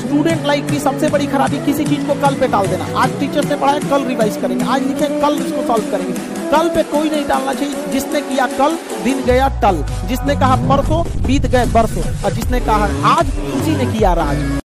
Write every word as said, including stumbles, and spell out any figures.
Student life की सबसे बड़ी खराबी किसी चीज को कल पे टाल देना। आज टीचर्स ने पढ़ाया, कल रिवाइज करेंगे, आज लिखे, कल इसको सॉल्व करेंगे। कल पे कोई नहीं टालना चाहिए। जिसने किया कल, दिन गया टल। जिसने कहा परसों, बीत गए बरसों, और जिसने कहा आज, उसी ने किया राज।